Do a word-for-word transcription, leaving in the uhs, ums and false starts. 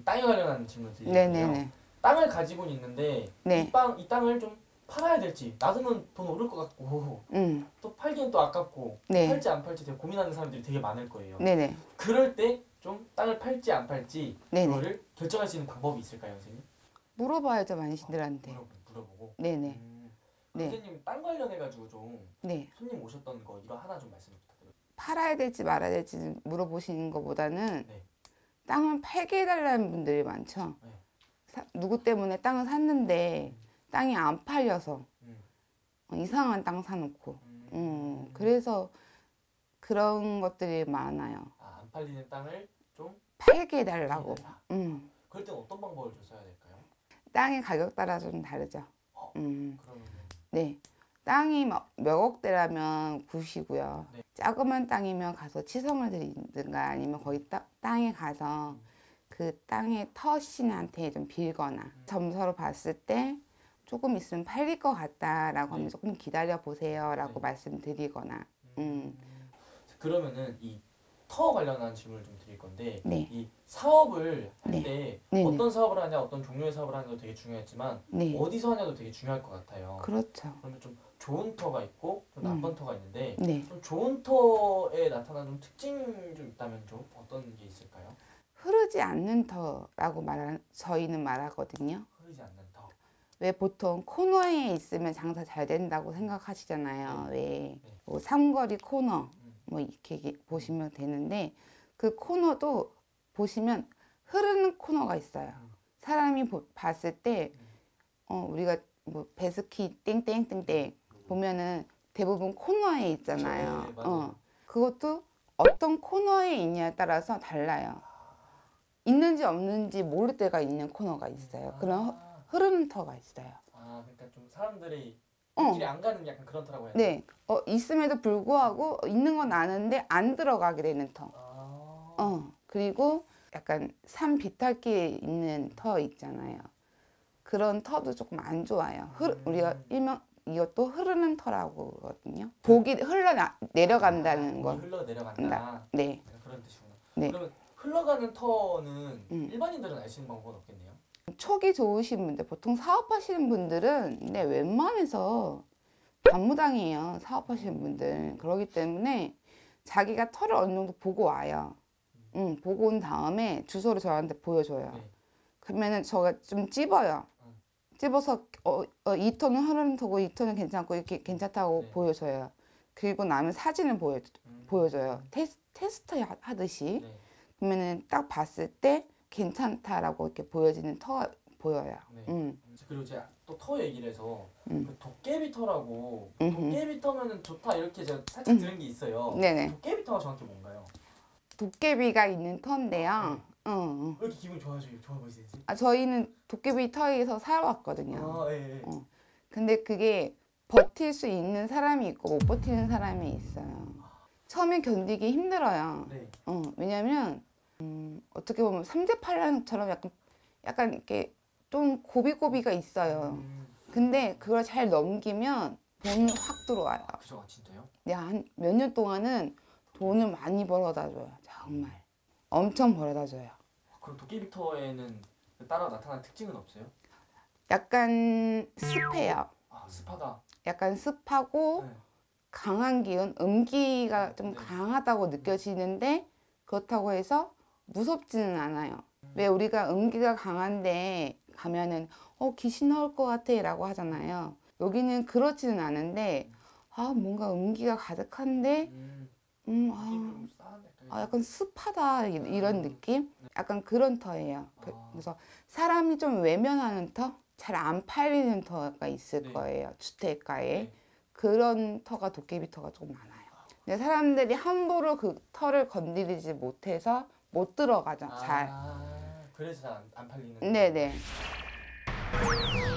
땅에 관련한 질문 드릴게요. 네네네. 땅을 가지고는 있는데 네. 이, 땅, 이 땅을 좀 팔아야 될지 놔두면 돈 오를 것 같고 음. 또 팔기엔 또 아깝고 네. 팔지 안 팔지 되게 고민하는 사람들이 되게 많을 거예요. 네네. 그럴 때 좀 땅을 팔지 안 팔지 네네. 그거를 결정할 수 있는 방법이 있을까요, 선생님? 물어봐야죠, 많이신들한테. 물어보, 물어보고. 네네. 음, 네. 선생님 땅 관련해가지고 좀 네. 손님 오셨던 거 이거 하나 좀 말씀 부탁드려요. 팔아야 될지 말아야 될지 물어보시는 것보다는 네. 땅을 팔게 해달라는 분들이 많죠. 네. 사, 누구 때문에 땅을 샀는데 음. 땅이 안 팔려서 음. 어, 이상한 땅 사놓고 음. 음, 그래서 그런 것들이 많아요. 아, 안 팔리는 땅을 좀 팔게 해달라고. 해달라. 음. 그럴 땐 어떤 방법을 좀 써야 될까요? 땅의 가격 따라 좀 다르죠. 어, 음. 그러면 네. 땅이 막 몇 억대라면 굿이고요. 네. 작으면 땅이면 가서 치성을 드리든가 아니면 거기 따, 땅에 가서 음. 그 땅의 터신한테 좀 빌거나 음. 점서로 봤을 때 조금 있으면 팔릴 것 같다라고 네. 하면 조금 기다려 보세요라고 네. 말씀드리거나. 음. 그러면은 이 터 관련한 질문을 좀 드릴 건데 네. 이 사업을 할 네. 때 네네. 어떤 사업을 하냐 어떤 종류의 사업을 하냐도 되게 중요했지만 네. 어디서 하냐도 되게 중요할 것 같아요. 그렇죠. 그러면 좀 좋은 터가 있고 좀 나쁜 음. 터가 있는데 네. 좀 좋은 터에 나타나는 좀 특징 좀 있다면 좀 어떤 게 있을까요? 흐르지 않는 터라고 말하, 저희는 말하거든요. 흐르지 않는 터. 왜 보통 코너에 있으면 장사 잘 된다고 생각하시잖아요. 네. 왜 네. 뭐 삼거리 코너 음. 뭐 이렇게 보시면 되는데 그 코너도 보시면 흐르는 코너가 있어요. 음. 사람이 보, 봤을 때 음. 어, 우리가 뭐 베스킷 땡땡땡땡 보면은 대부분 코너에 있잖아요. 네, 맞아요. 어, 그것도 어떤 코너에 있냐에 따라서 달라요. 있는지 없는지 모를 때가 있는 코너가 있어요. 아. 그런 흐르는 터가 있어요. 아, 그러니까 좀 사람들이 어. 길이 안 가는 약간 그런 터라고 해야 되나? 네, 어, 있음에도 불구하고 있는 건 아는데 안 들어가게 되는 터. 아. 어, 그리고 약간 산 비탈길에 있는 터 있잖아요. 그런 터도 조금 안 좋아요. 흐, 음. 우리가 일명 이것도 흐르는 터라고 그러거든요. 복이 흘러 나, 내려간다는 아, 거. 복이 흘러 내려간다. 네. 그런 뜻이구나. 네. 그러면 흘러가는 터는 음. 일반인들은 알 수 있는 방법은 없겠네요. 촉이 좋으신 분들, 보통 사업하시는 분들은 근데 웬만해서 반무당이에요. 사업하시는 분들. 그렇기 때문에 자기가 터를 어느 정도 보고 와요. 응, 보고 온 다음에 주소를 저한테 보여줘요. 네. 그러면은 저가 좀 찝어요. 음. 찝어서 어, 어, 이 톤은 흐르는 터고 이 톤은 괜찮고 이렇게 괜찮다고 네. 보여줘요. 그리고 나면 사진을 보여, 음. 보여줘요. 테스, 테스트 하- 하듯이. 네. 그러면은 딱 봤을 때 괜찮다라고 이렇게 보여지는 터가 보여요. 네. 음. 그리고 제가 또 터 얘기를 해서 음. 그 도깨비 터라고 음흠. 도깨비 터면은 좋다 이렇게 제가 살짝 음. 들은 게 있어요. 네네. 도깨비 터가 정확히 뭔가요? 도깨비가 있는 터인데요. 어, 어. 왜 이렇게 기분 좋아지고 좋아 보이시지? 아, 저희는 도깨비 터에서 살아왔거든요. 아, 예, 예. 어. 근데 그게 버틸 수 있는 사람이 있고 못 버티는 사람이 있어요. 처음에 견디기 힘들어요. 네. 어, 왜냐면 음, 어떻게 보면 삼재팔랑처럼 약간 약간 이렇게 좀 고비고비가 있어요. 음. 근데 그걸 잘 넘기면 돈이 확 들어와요. 아, 그죠? 아, 진짜요? 내가 한 몇 년 동안은 돈을 많이 벌어다 줘요. 정말 엄청 벌어다 줘요. 그럼 도깨비 터에는 따라 나타나는 특징은 없어요? 약간 습해요. 아, 습하다. 약간 습하고 네. 강한 기운, 음기가 좀 네. 강하다고 느껴지는데 그렇다고 해서 무섭지는 않아요. 왜 우리가 음기가 강한데 가면은 어 귀신 나올 것 같아 라고 하잖아요. 여기는 그렇지는 않은데 아 뭔가 음기가 가득한데 음. 음, 느낌이 아, 좀 싸한데. 아, 약간 습하다 이- 이런 느낌? 약간 그런 터예요. 그- 아. 그래서 사람이 좀 외면하는 터? 잘 안 팔리는 터가 있을 네. 거예요. 주택가에. 네. 그런 터가 도깨비 터가 조금 많아요. 근데 사람들이 함부로 그 터를 건드리지 못해서 못 들어가죠. 잘. 아, 그래서 잘 안 팔리는. 네네.